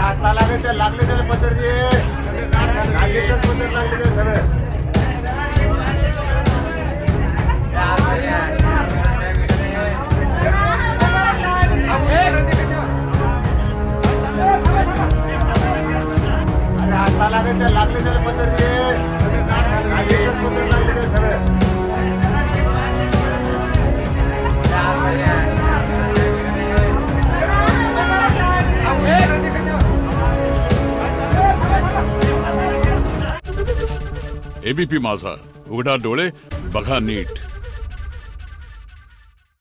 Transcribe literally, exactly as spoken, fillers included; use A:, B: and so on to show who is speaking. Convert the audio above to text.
A: हाता लागले ते लागले त्याला पदरचे लागेच पदर लागले ते सगळे अरे हाता लागले ते लागले त्याला पदरचे लागेच पदर लागले ते सगळे
B: एबीपी माझा, उघडा डोळे बघा नीट.